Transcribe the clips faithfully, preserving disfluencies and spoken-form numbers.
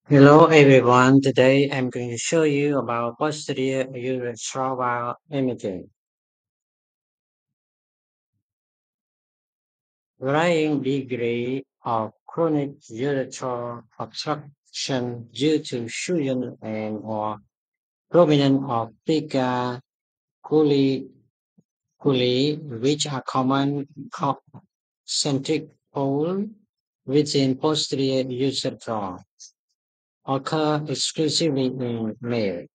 Hello everyone, today I'm going to show you about posterior urethral imaging. Varying degree of chronic urethral obstruction due to fusion and or prominence of theca coli, coli, which are common concentric hole within posterior urethral, occur exclusively in males.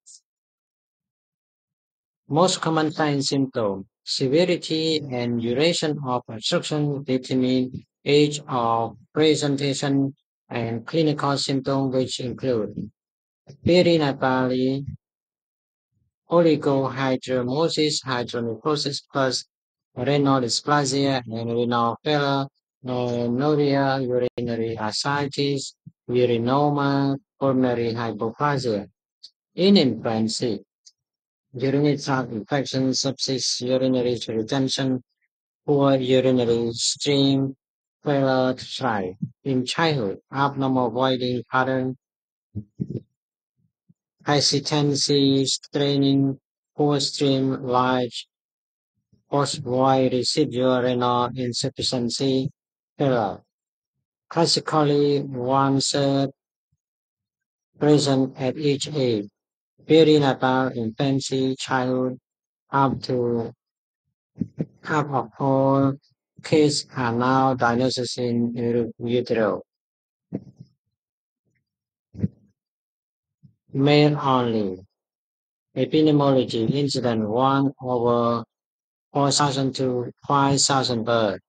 Most common signs symptoms, severity and duration of obstruction determine age of presentation and clinical symptoms which include perinatal oligohydromosis, hydronephrosis plus renal dysplasia and renal failure, noria, urinary ascites, urinoma, pulmonary hypoplasia. In infancy, urinary tract infection, sepsis, urinary retention, poor urinary stream, failure to thrive. In childhood, abnormal voiding pattern, hesitancy, straining, poor stream, large, post-void residual renal insufficiency, failure. Classically, one third present at each age, perinatal, infancy, childhood, up to half of all cases are now diagnosed in utero. Male only. Epidemiology incident one over four thousand to five thousand births.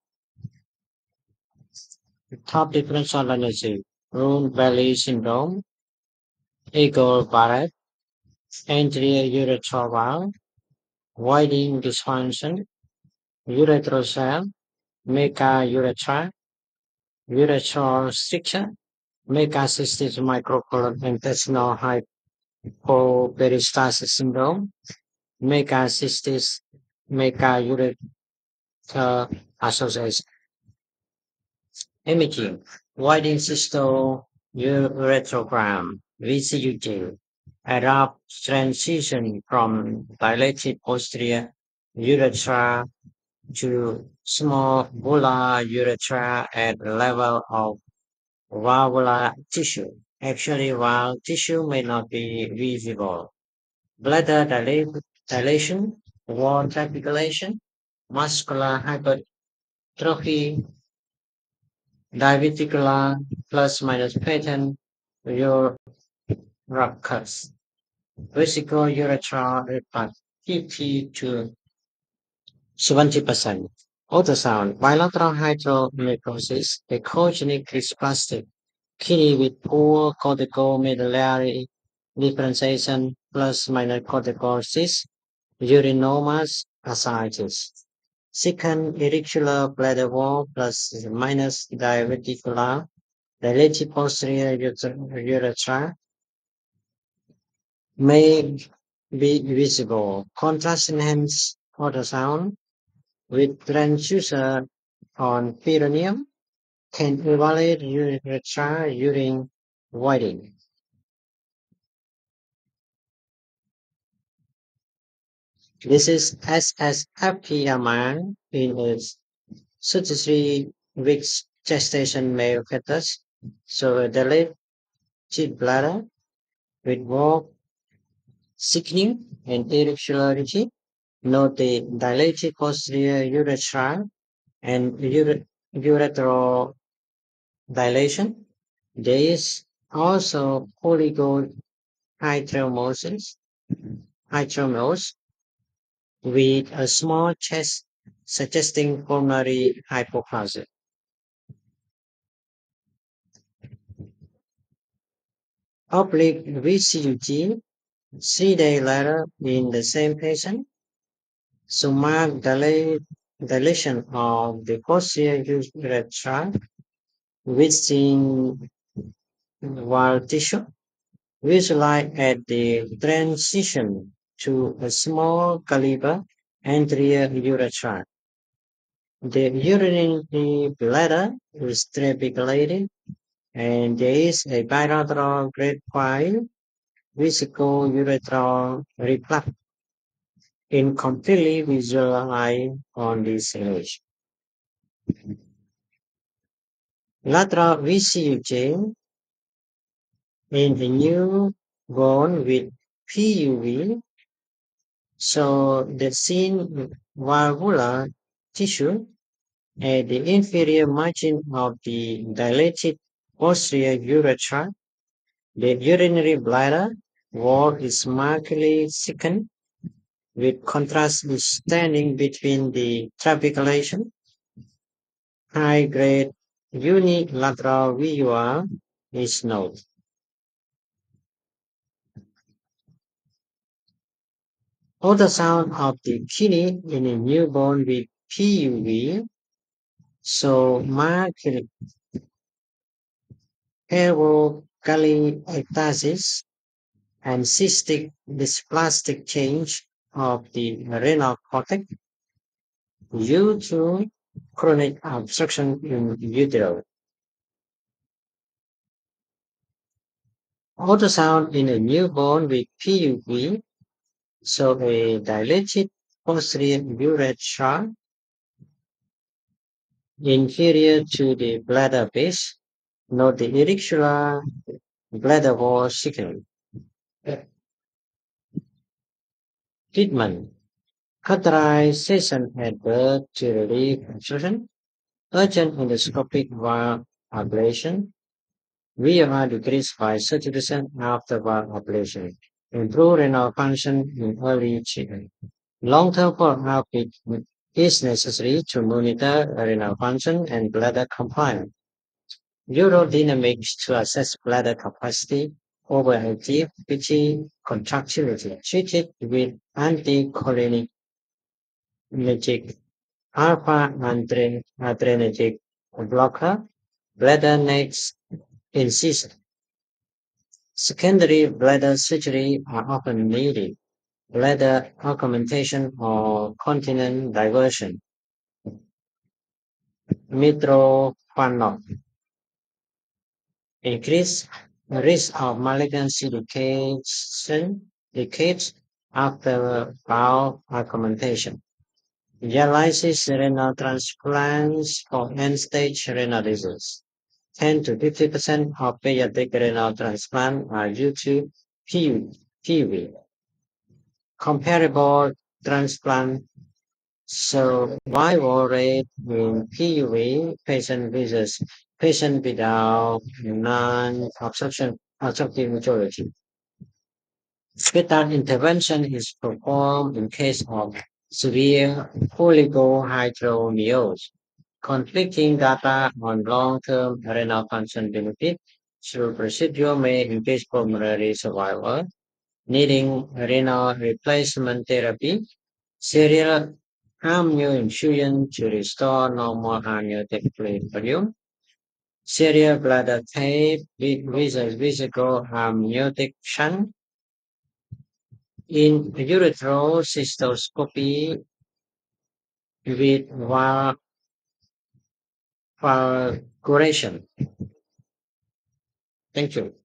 Top differential diagnosis. Round Valley syndrome, Eagle Barrett, anterior urethral valve, widening dysfunction, urethral cell, megaurethra, urethral stricture, megacystis microcolon intestinal hypoperistalsis syndrome, megacystis megaurethra association. Imaging, widening cystourethrogram, V C U T, abrupt transition from dilated posterior urethra to small volar urethra at the level of valvular tissue. Actually, valve tissue may not be visible. Bladder dila- dilation, wall calculation, muscular hypertrophy, diverticular plus minus pattern, your ruckus, vesical urethral impact fifty to seventy percent. Ultrasound, bilateral hydronephrosis, echogenic dysplastic, kidney with poor cortical medullary differentiation plus minor cortical cyst, urinomas, ascites. Second, irregular bladder wall plus minus diverticular, dilated posterior ureter- urethra may be visible. Contrast enhanced ultrasound with transducer on perineum can evaluate urethra during voiding. This is S S F P M R in its thirty-three weeks gestation male fetus. So a dilated bladder with wall thickening and irregularity. Note the dilated posterior urethra and ure- urethral dilation. There is also oligohydromosis, hydromose with a small chest suggesting pulmonary hypoplasia. Oblique V C U T, three days later in the same patient, sumac dilate, dilation of the posterior urethra within wall tissue, visualized at the transition to a small caliber anterior urethra. The urinary bladder is trabeculated And there is a bilateral grade five vesico-urethral reflux incompletely visualized on this image. Lateral V C U J in the new bone with P U V, so the seen valvular tissue at the inferior margin of the dilated posterior urethra. The urinary bladder wall is markedly thickened, with contrast standing between the trabeculation. High-grade unilateral V U R is noted. Ultrasound of the kidney in a newborn with P U V, so marked perivocaliectasis and cystic dysplastic change of the renal cortex due to chronic obstruction in utero. Ultrasound in a newborn with P U V, so a dilated posterior urethra inferior to the bladder base, note the auricular bladder wall thickening. Treatment: cauterization at birth to relieve obstruction, urgent endoscopic valve ablation, V U R decreased by thirty percent after valve ablation, improve renal function in early children. Long-term follow-up is necessary to monitor renal function and bladder compliance. Urodynamics to assess bladder capacity, overactive pitchy contractility, treated with anticholinergic alpha-adrenergic blocker, bladder next incision. Secondary bladder surgery are often needed, bladder augmentation or continent diversion. Mitrophanol increase risk of malignancy decades, decades after bowel augmentation. Dialysis renal transplants for end-stage renal disease. ten to fifty percent of pediatric renal transplant are due to P V. Comparable transplant survival rate in P U V patient versus patient without non-obstruction obstructive majority. Fetal intervention is performed in case of severe oligohydramnios. Conflicting data on long-term renal function benefit through procedure may increase pulmonary survival, needing renal replacement therapy, serial amnioinfusion to restore normal amniotic fluid volume, serial bladder tape with vesical amniotic shunt, in urethral cystoscopy with valvular Thank you.